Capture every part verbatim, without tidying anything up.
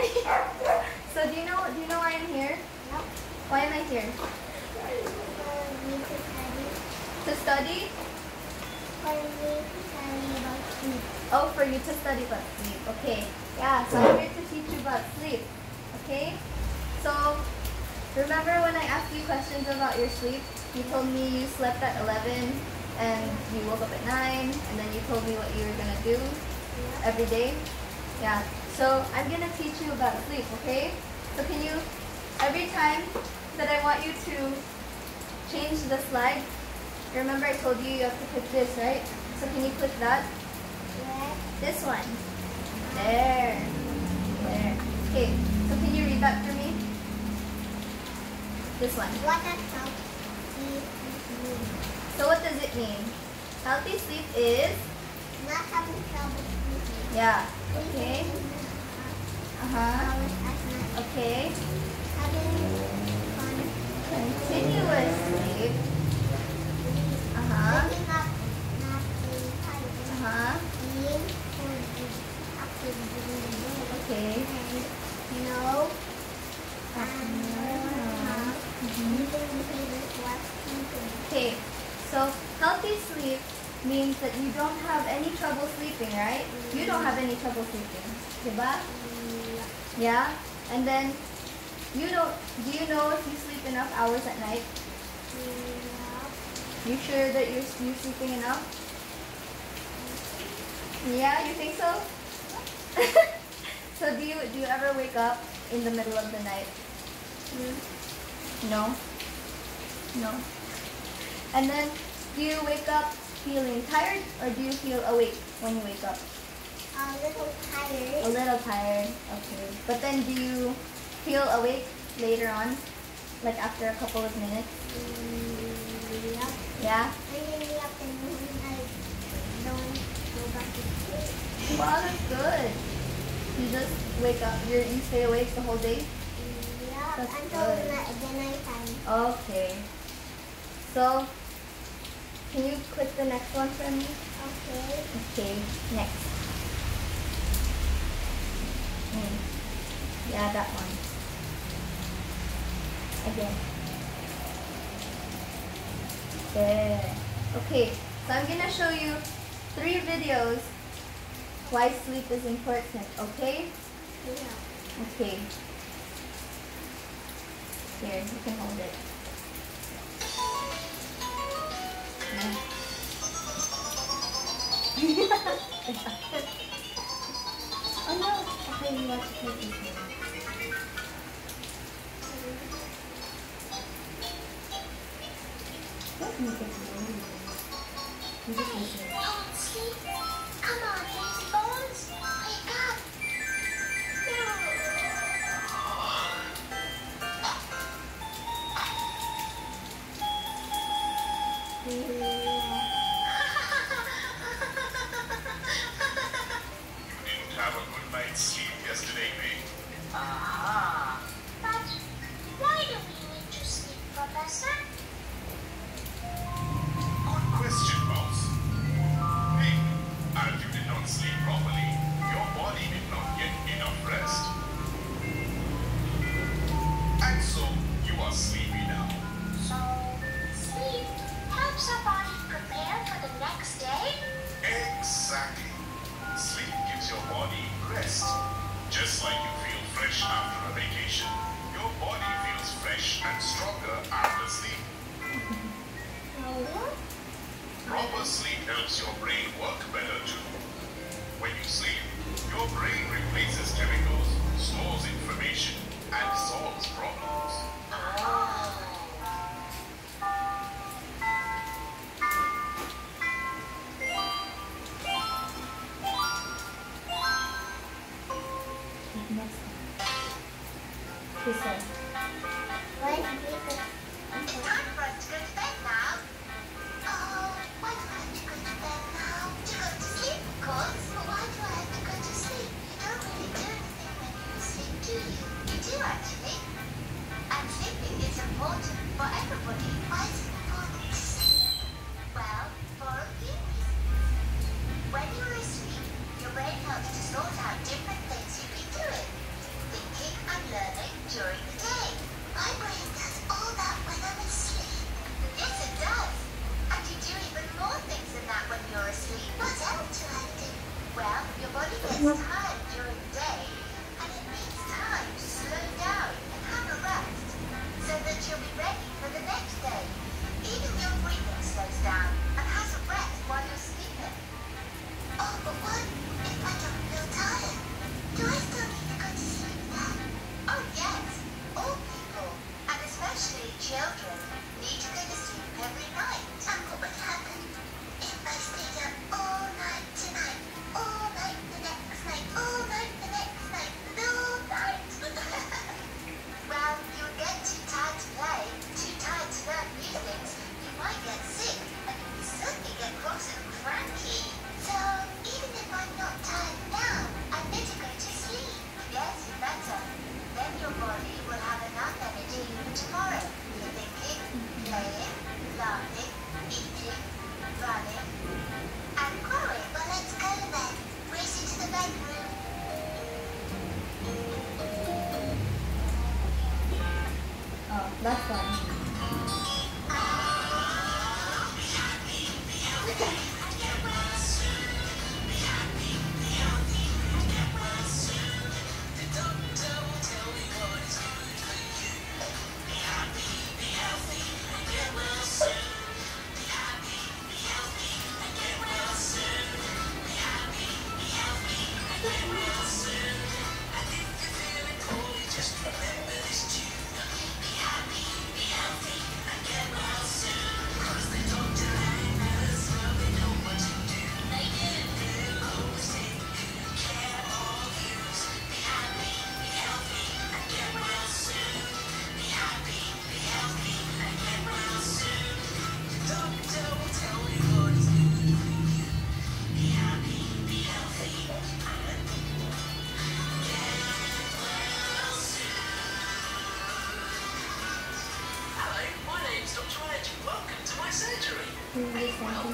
So do you know do you know why I'm here? No. Why am I here? For me to study. To study? For me to study about sleep. Oh, for you to study about sleep. Okay. Yeah, so I'm here to teach you about sleep. Okay? So, remember when I asked you questions about your sleep? You told me you slept at eleven and you woke up at nine, and then you told me what you were going to do Yeah. every day. Yeah. So, I'm going to teach you about sleep, okay? So, can you, every time that I want you to change the slide, remember I told you you have to click this, right? So, can you click that? Yes. This one. There. There. Okay, so can you read that for me? This one. What does healthy sleep mean? So what does it mean? Healthy sleep is? Not having trouble sleeping. Yeah. Okay. Uh-huh. Hours at night. Okay. Having fun. Continuous sleep. Uh-huh. Waking up not being tired. Uh-huh. Being food is active during the day. Okay. And no and Uh-huh. using behaviors while sleeping. Okay, so healthy sleep means that you don't have any trouble sleeping, right? You don't have any trouble sleeping, diba? Yeah? And then, you don't, do you know if you sleep enough hours at night? You sure that you're, you're sleeping enough? Yeah, you think so? So do you, do you ever wake up in the middle of the night? No? No. And then, do you wake up feeling tired or do you feel awake when you wake up? A little tired. A little tired, okay. But then do you feel awake later on? Like after a couple of minutes? Yep. Yeah? And in the afternoon, I don't go back to sleep. Wow, that's good. You just wake up, you're, you stay awake the whole day? Yeah, That's until good. the, night, the night time. Okay. So, can you click the next one for me? Okay. Okay, next. Hmm. Yeah, that one. Again. There. Okay, so I'm gonna show you three videos why sleep is important, okay? Yeah. Okay. Here, you can hold it. Yeah. Oh no, okay, you want to take this one. Don't make it slowly. You just listen. Don't sleep. Come on, lazy bones. Wake up. You didn't have a good night's sleep yesterday, mate. Aha. But why do we need to sleep, Professor? Good question, Mouse. Hey, as you did not sleep properly, your body did not get enough rest. And so, you are sleepy now. So, sleep helps our body prepare for the next day? Exactly. Sleep gives your body rest. Just like you feel fresh after a vacation, your body feels fresh and stronger after sleep. No. Proper sleep helps your brain work better too. When you sleep, your brain replaces chemicals, stores information, and solves problems. Next one. This one. Why is it It's time for us to go to bed now. Oh, why do I have to go to bed now? To go to sleep, of course. But why do I have to go to sleep? You don't really do anything when you sleep, do you? You do, actually. And sleeping is important for everybody. Why is it important to sleep? Well, for a few reasons. When you're asleep, your brain helps to sort out different things you've been doing. Things That's fun. Hello, my name's Doctor Edge. Welcome to my surgery. Can you do something?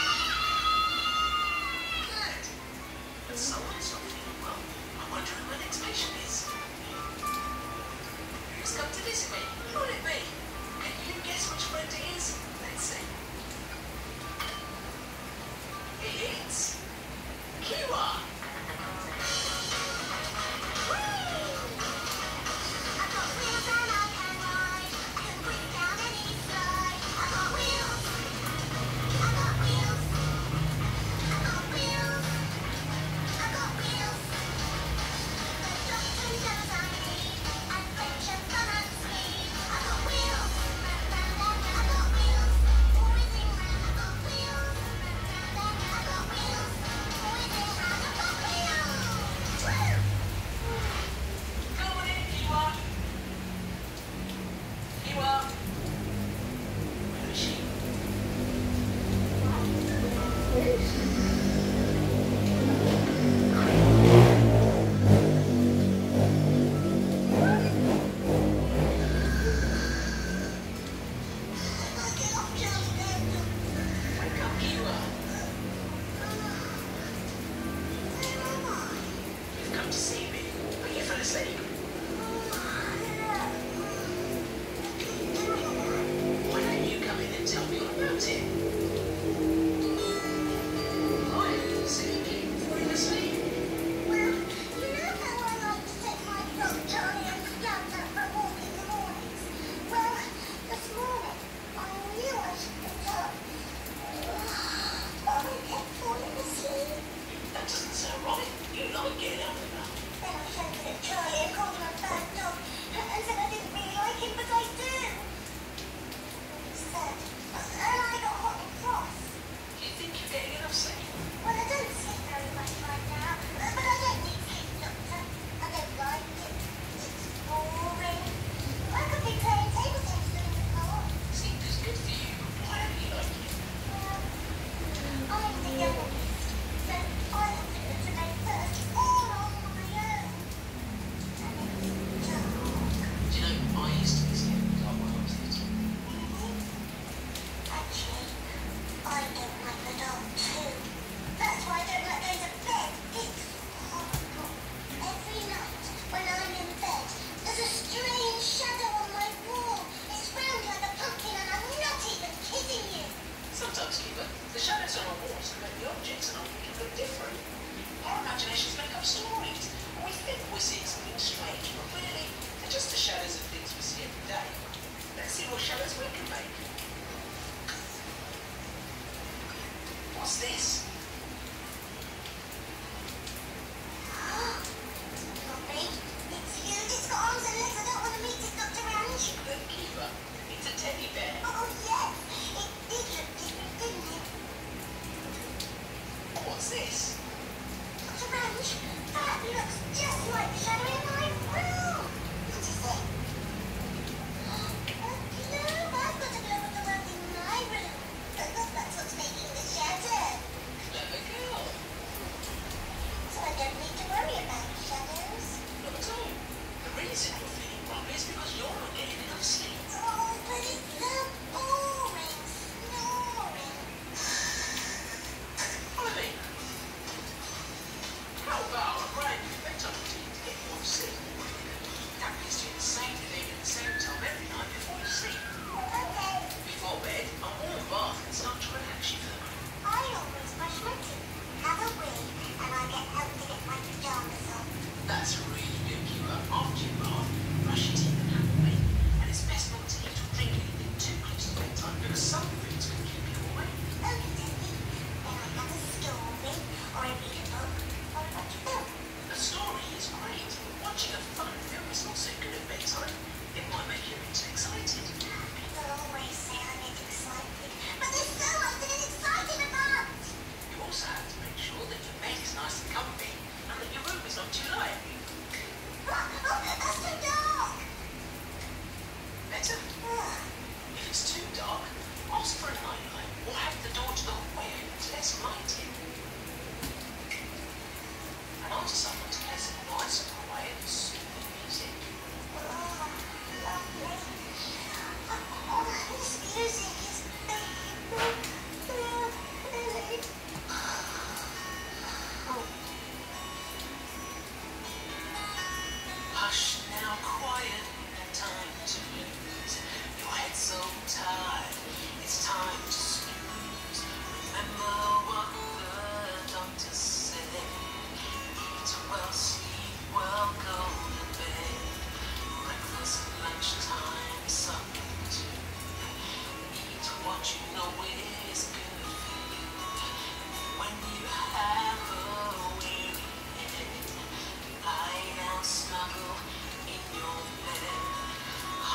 Good. But someone's not feeling well. I wonder who my next patient is. Who's come to visit me? Who will it be? Can you guess which friend it is? Let's see. It's Kiwa. I've got wheels and I can ride. I can bring down any slide. I've got wheels. I've got wheels.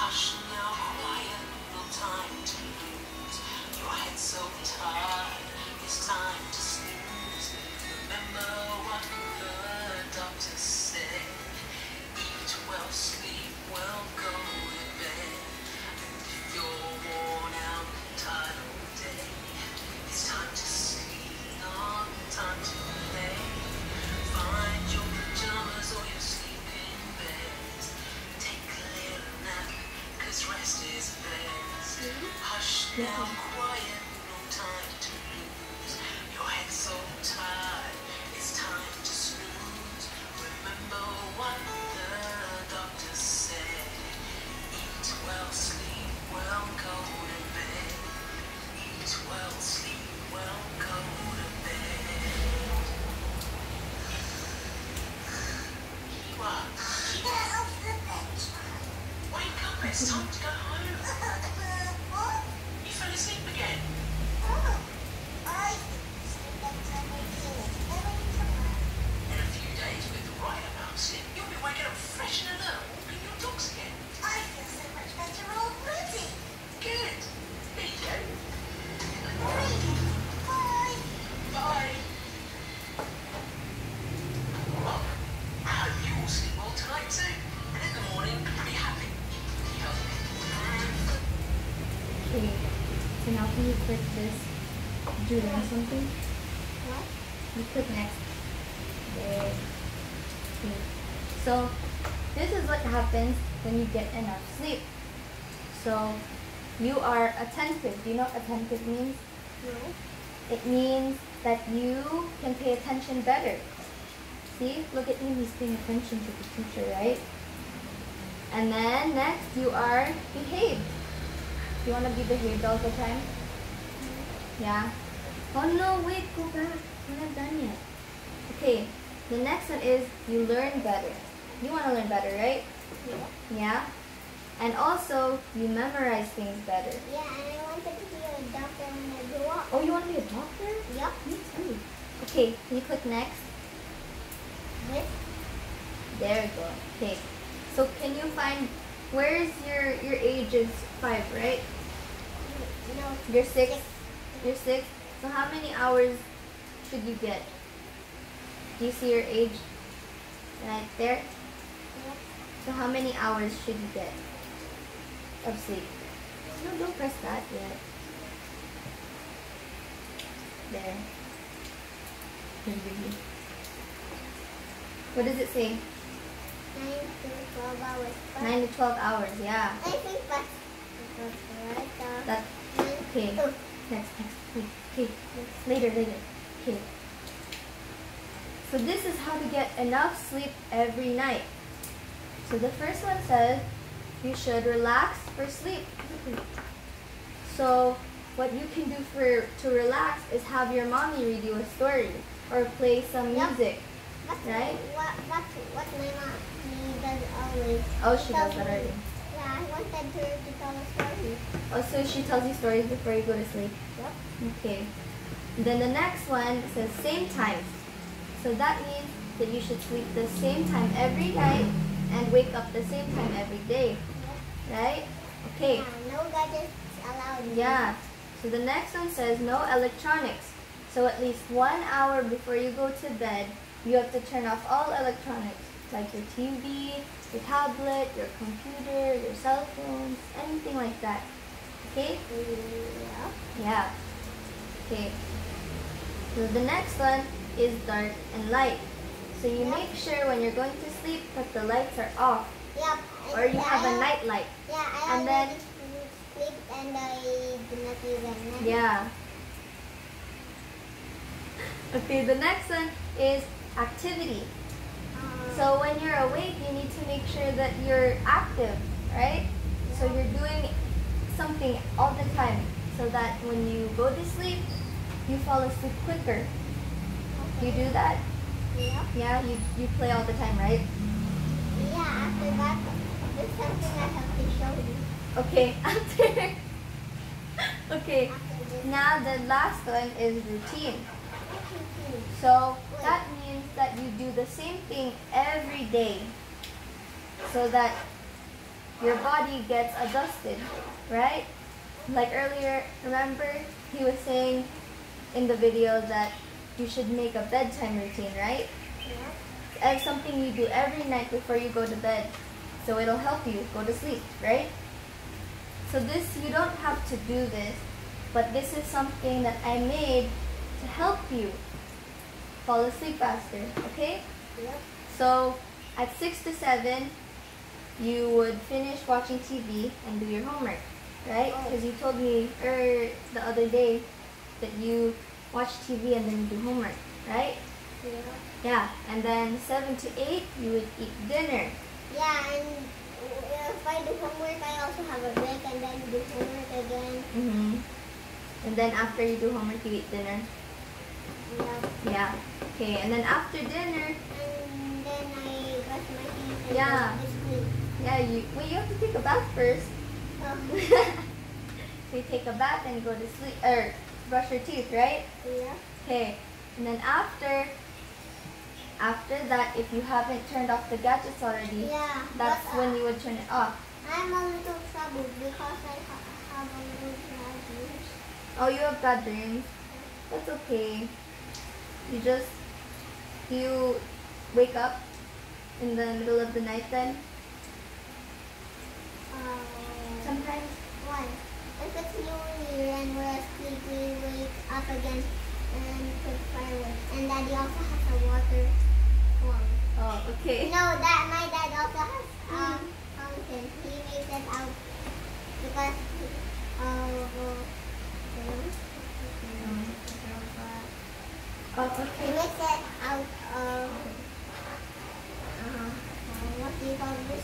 Hush now, quiet, no time to lose. Your head's so tired, it's time to snooze. Remember what the doctor said. Eat well, sleep well, go to bed. And if you're worn out, tired all day, it's time to sleep, not time to play. Find your pajamas or your sleeping beds. Take a little nap, cause rest is best. Hush now, quiet, no time to lose. Your head's so tired, it's time to snooze. Remember what the doctor said. Eat well, sleep well, go to bed. Eat well, sleep well, go to bed. What? Wake up, it's time to go home. You fell asleep again. In a few days, with the right amount of sleep, you'll be waking up fresh and alert, walking your dogs again. Good. There you go. Bye. Well, I hope you all sleep well tonight too. And in the morning, be happy. Be healthy. Okay. So now can you click this? Did you learn something? What? You click next. There. Okay. So this is what happens when you get enough sleep. So you are attentive. Do you know what attentive means? No. It means that you can pay attention better. See, look at him, he's paying attention to the teacher, right? And then next, you are behaved. You want to be behaved all the time? Yeah? Oh no, wait, go back. We're not done yet. Okay, the next one is you learn better. You want to learn better, right? Yeah. Yeah? And also, you memorize things better. Yeah, and I wanted to be a doctor when I grow up. Oh, you want to be a doctor? Yep. Me too. Okay, can you click next? This? There we go. Okay. So can you find where's your your age is five, right? No. You're six. Six. You're six. So how many hours should you get? Do you see your age right there? Yep. So how many hours should you get of sleep? No, don't press that yet. There. What does it say? Nine to twelve hours. But Nine to twelve hours. Yeah. I think that's that's right. Uh, That. nine Okay. to- Next, next. Wait, okay. Later, later. Okay. So this is how to get enough sleep every night. So the first one says you should relax for sleep. So what you can do for to relax is have your mommy read you a story or play some Yep. music. That's Right? what what what my mom she does always. Oh, she tells does that me- already. Yeah, I wanted her to tell a story. Oh, so she tells you stories before you go to sleep. Yep. Okay. Then the next one says same time. So that means that you should sleep the same time every night and wake up the same time every day. Right? Okay. Yeah, no gadgets allowed. Yeah. So the next one says no electronics. So at least one hour before you go to bed, you have to turn off all electronics, like your T V, your tablet, your computer, your cell phones, anything like that. Okay? Yeah. Yeah. Okay. So the next one is dark and light. So you Yep. make sure when you're going to sleep that the lights are off, Yep. or you yeah, have I a al- night light. Yeah, I and then- already sleep and I do not even night. Yeah. Okay, the next one is activity. Uh, So when you're awake, you need to make sure that you're active, right? So you're doing something all the time so that when you go to sleep, you fall asleep quicker. You do that? yeah. Yeah, you, you play all the time, right? Yeah, after that, there's something I have to show you. Okay, after. Okay, After this. now the last one is routine. So that means that you do the same thing every day so that your body gets adjusted, right? Like earlier, remember he was saying in the video that you should make a bedtime routine, right? Yeah. And something you do every night before you go to bed. So it'll help you go to sleep, right? So this, you don't have to do this, but this is something that I made to help you fall asleep faster, okay? Yep. So at six to seven, you would finish watching T V and do your homework, right? Oh. Because you told me er, the other day that you watch T V and then you do homework, right? Yeah. Yeah, and then seven to eight, you would eat dinner. Yeah, and if I do homework, I also have a break and then do homework again. Mm-hmm. And then after you do homework, you eat dinner. Yeah. Yeah. Okay, and then after dinner, And then I brush my teeth and Yeah. go to sleep. yeah, you well you have to take a bath first. Um, You take a bath and go to sleep, or brush your teeth, right? yeah. Okay, and then after, after that, if you haven't turned off the gadgets already, Yeah. that's but, uh, when you would turn it off. I'm a little troubled because I ha- have a little dreams. Oh, you have bad dreams. That's okay. You just, do you wake up in the middle of the night then? Um, Sometimes? Why? If it's New Year and we're asleep, we wake up again and put fireworks. And Daddy also has a water form. Oh, okay. No, that my dad also has um fountain. He makes it out because of uh, Oh, he okay. makes it out of uh, what do you call this?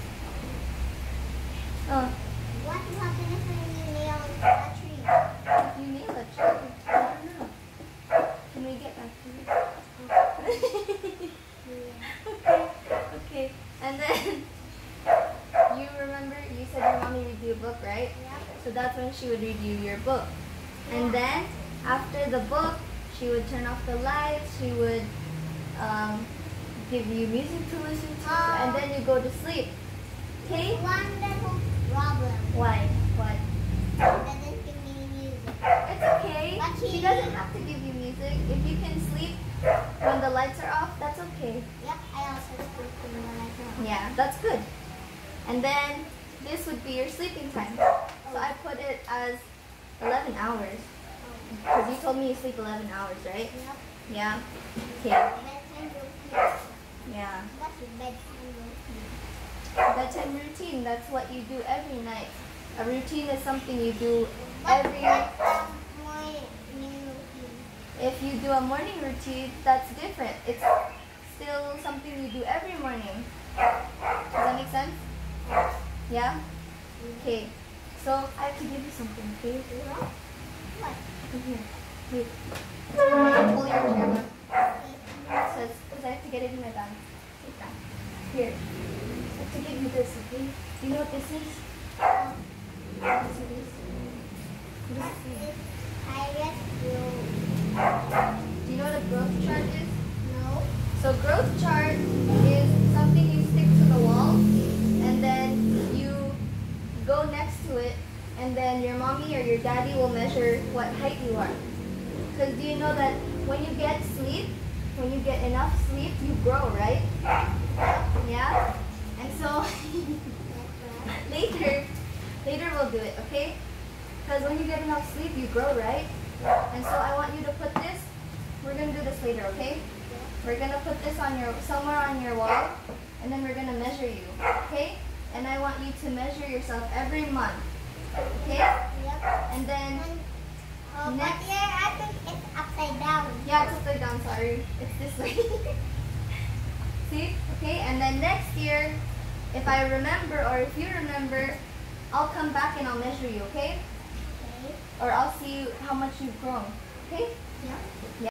Oh, What happens when you nail a tree? if you nail a tree, I don't know. Can we get back to it? Okay, okay. And then, you remember, you said your mommy read you a book, right? Yeah. So that's when she would read you your book. And then, after the book, she would turn off the lights, she would um, give you music to listen to, and then you go to sleep. Okay? One little problem. Why? What? He doesn't give me music. It's okay. But She he- doesn't have to give you music. If you can sleep when the lights are off, that's okay. Yep, I also sleep in the light on. Yeah, that's good. And then this would be your sleeping time. So I put it as eleven hours. Because you told me you sleep eleven hours, right? Yep. Yeah. Okay. Bedtime routine. Yeah. That's a bedtime routine. Bedtime routine, that's what you do every night. A routine is something you do What every what's the morning routine? If you do a morning routine, that's different. It's still something you do every morning. Does that make sense? Yeah? Okay. So I have to give you something, okay? What? Come here. Wait. Pull your chair up. It says, because I have to get it in my bag. Take that. Here. I have to give you this, okay? Do you know what this is? What is this? What What is this? is iris growth? Do you know what a growth chart is? No. So growth chart is something you stick to the wall, and then you go next to it, and then your mommy or your daddy will measure what height you are. Because do you know that when you get sleep, when you get enough sleep, you grow, right? Yeah? And so later, later we'll do it, okay? Because when you get enough sleep, you grow, right? And so I want you to put this, we're going to do this later, okay? We're going to put this on your somewhere on your wall, and then we're going to measure you, okay? And I want you to measure yourself every month, okay? Yep. And then, And, uh, but Next. here I think it's upside down. yeah, it's upside down, sorry. It's this way. See? Okay, and then next year, if I remember or if you remember, I'll come back and I'll measure you, okay? Okay. Or I'll see how much you've grown, okay? Yep.